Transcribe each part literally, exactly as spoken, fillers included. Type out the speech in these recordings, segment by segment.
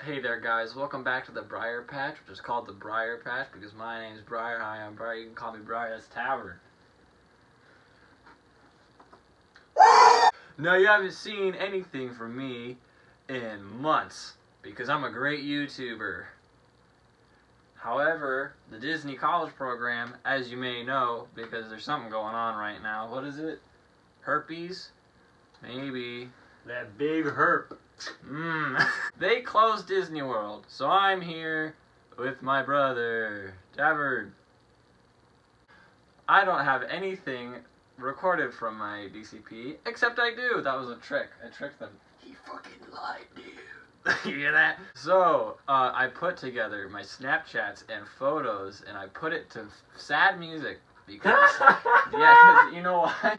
Hey there guys, welcome back to the Briar Patch, which is called the Briar Patch because my name's Briar. Hi, I'm Briar. You can call me Briar. That's Tavern. No, you haven't seen anything from me in months because I'm a great YouTuber. However, the Disney college program, as you may know, because there's something going on right now. What is it? Herpes? Maybe. That big herp. Mmm. They closed Disney World, so I'm here with my brother, Tavern. I don't have anything recorded from my D C P, except I do. That was a trick. I tricked them. He fucking lied to you. You hear that? So, uh, I put together my Snapchats and photos, and I put it to sad music, because, yeah, because, you know why?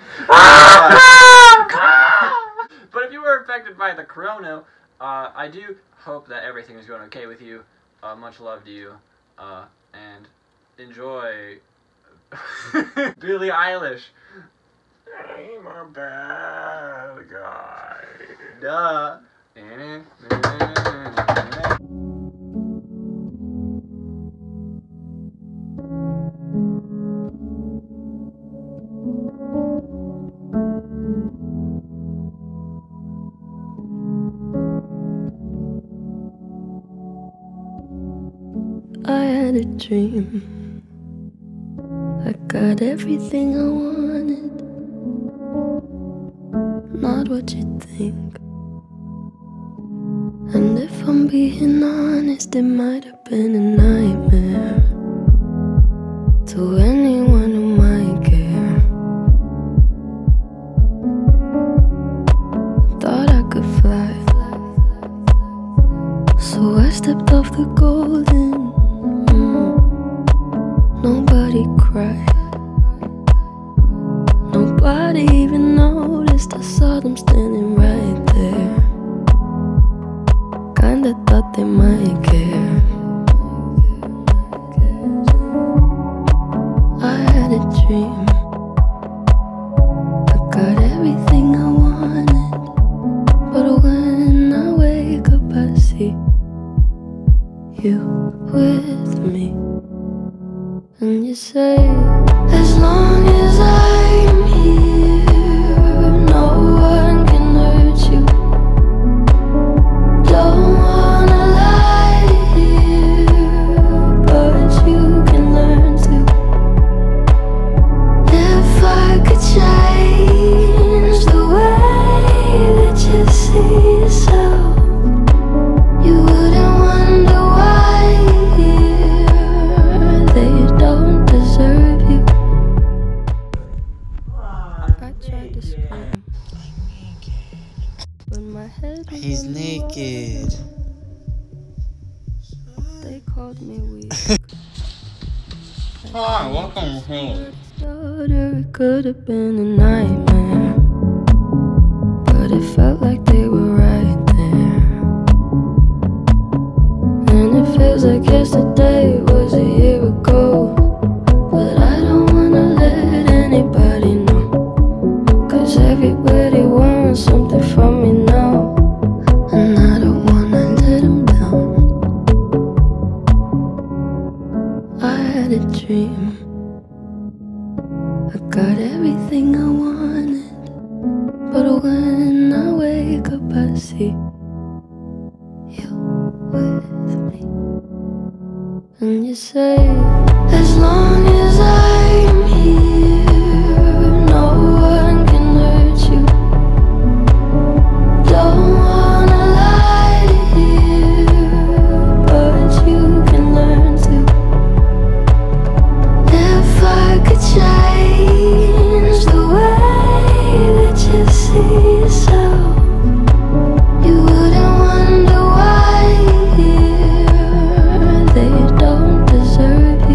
But if you were affected by the corona, uh, I do hope that everything is going okay with you. Uh, much love to you, uh, and enjoy Billie Eilish. I'm a bad guy. Duh. I had a dream. I got everything I wanted. Not what you think. And if I'm being honest, it might have been a nightmare to anyone who might care. Thought I could fly, so I stepped off the golden. Nobody cried. Nobody even noticed. I saw them standing right there. Kinda thought they might care. I had a dream. I got everything I wanted. But when I wake up I see you with me. And you say, as long as I'm here, no one can hurt you. Don't wanna lie here, but you can learn to. If I could change the way that you see yourself, you wouldn't wonder why they don't deserve you. I tried to scream, but my head was He's underwater. naked. They called me weak. Hi, welcome home. It could have been a nightmare, but it felt like they were right there. And it feels like yesterday was a year ago. But I don't wanna let anybody know, 'cause everybody wants something from me now, and I don't wanna let them down. I had a dream. I got everything I wanted. But when I wake up I see you with me. And you say, as long as I'm here, no one can hurt you. Don't wanna lie here, but you can learn to. If I could change the way that you see yourself, you wouldn't wonder why they don't deserve you.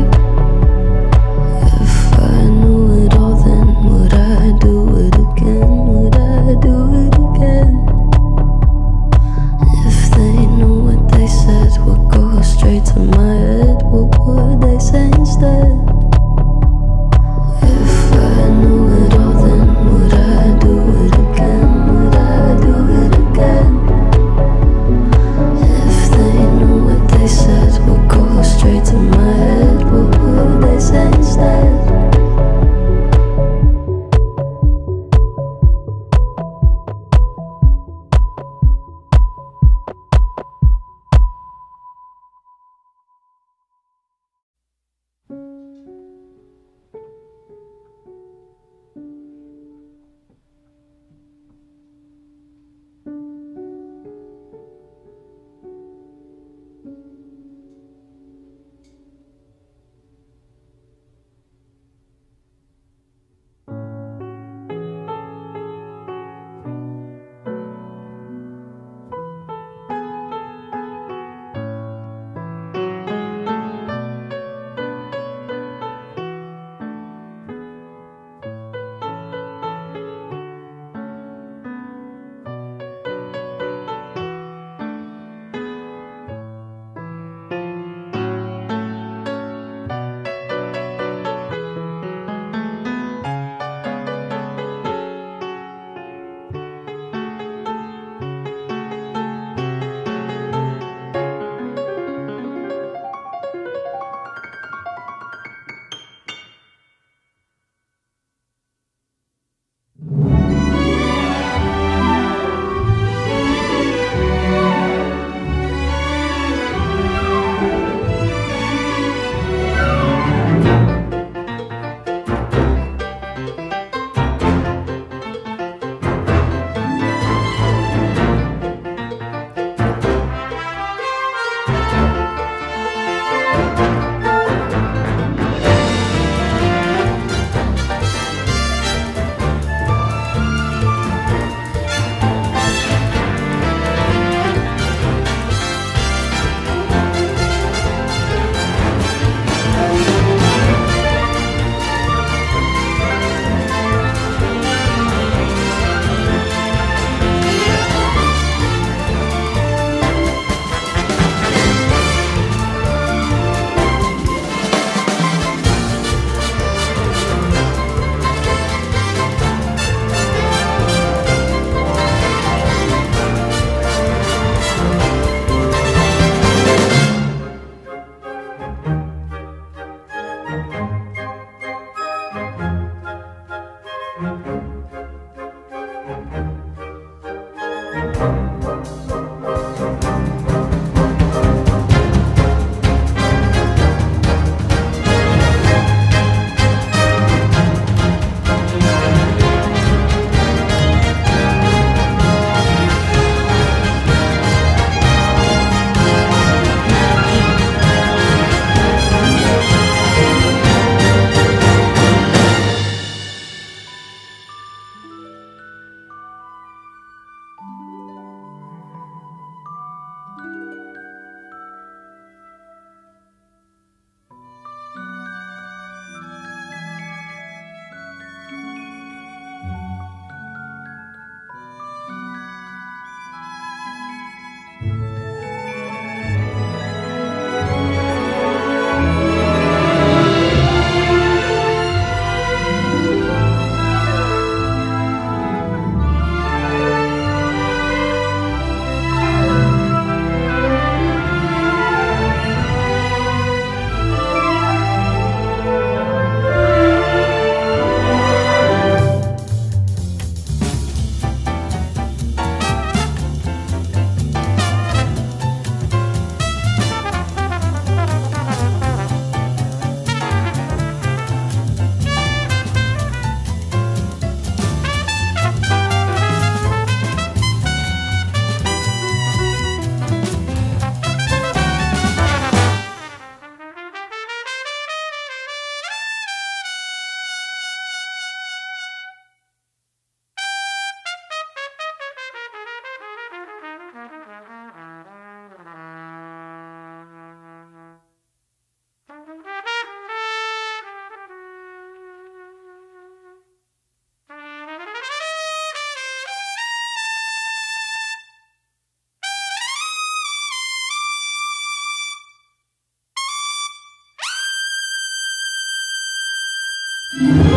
you.